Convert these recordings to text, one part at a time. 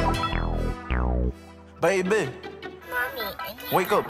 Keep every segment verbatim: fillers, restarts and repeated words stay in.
Baby, wake up.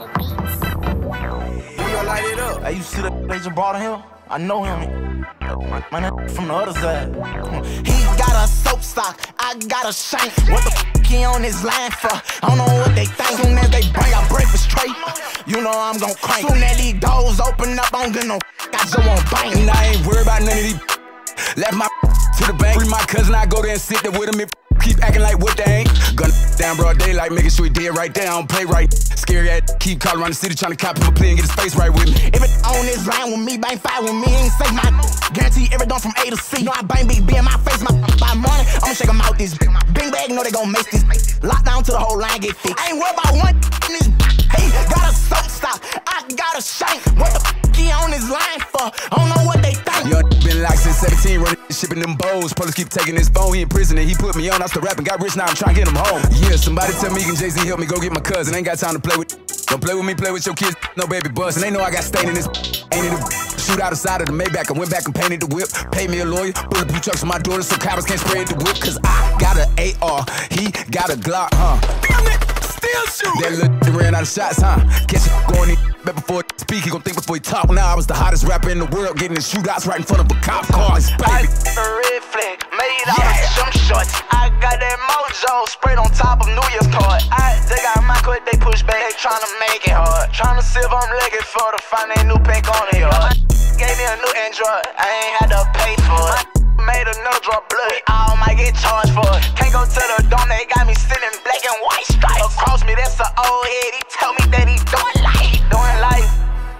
You gonna light it up? Hey, you see that they just brought him here? I know him. My nigga from the other side. He got a soap stock, I got a shank. What the f he on his line for? I don't know what they think. Soon as they bring out breakfast straight, you know I'm gon' crank. Soon as these doors open up, I don't get no f I just won't bang. And I ain't worried about none of these. Left my to the bank. Free my cousin, I go there and sit there with him. If keep acting like what they ain't. Gun down broad daylight, making sure he dead right there. I don't play right. Scary ass, keep calling around the city trying to copy my play and get his face right with me. If it on this line with me, bang five with me, ain't safe my guarantee every done from A to C. Know I bang big B in my face, my by money, I'ma shake them out this big bag, know they gon' make this lock down till the whole line get fixed. I ain't worried about one in this. Hey, got a soap stock, I got a shank. What the f he on this line for? I don't know what they think. Young been locked since seventeen, running shipping them bowls. Police keep taking his phone, he in prison and he put me on. I started rapping, got rich, now I'm trying to get him home. Yeah, somebody tell me, can Jay-Z help me go get my cousin? Ain't got time to play with. Don't play with me, play with your kids, no baby bust. And they know I got stain in this. Ain't it a shoot out the side of the Maybach? I went back and painted the whip. Paid me a lawyer, bulletproof trucks on my daughter so cowards can't spray the whip. Cause I got an A R, he got a Glock, huh? Damn it, still shoot. That little ran out of shots, huh? Catch it going in back before he speak, he gon' think before he talk. Now I was the hottest rapper in the world, getting in shootouts right in front of a cop car. It's baby. A red flag, made out yeah. of jump shorts. I got that mojo sprayed on top of New Year's card. I they got my quick, they push back, they tryna make it hard. Tryna see if I'm legged for to find a new pink on the yard. Gave me a new Android, I ain't had to pay for it. Made another drop blood, we all might get charged for it. Can't go to the dome, they got me sitting black and white stripes. Across me, that's an old head, he tell me that he doing life. He doing life.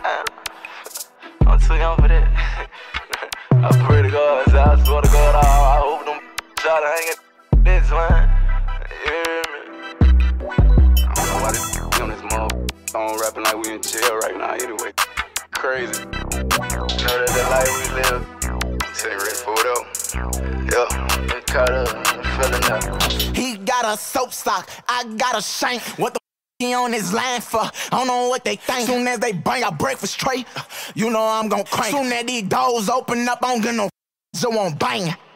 Uh, I'm too young for that. I pray to God, I swear to God, I, I hope them try to hang it this, man. You hear me? I don't know why this on this motherfucker on rapping like we in jail right now anyway. Crazy. You know that the life we live. Say ready for it up. Yeah. Been caught up, feeling up. He got a soap stock, I got a shank. What the f he on his line for? I don't know what they think. Soon as they bring out breakfast tray, you know I'm gon' crank. Soon as these doors open up, I don't get no f so won't bang.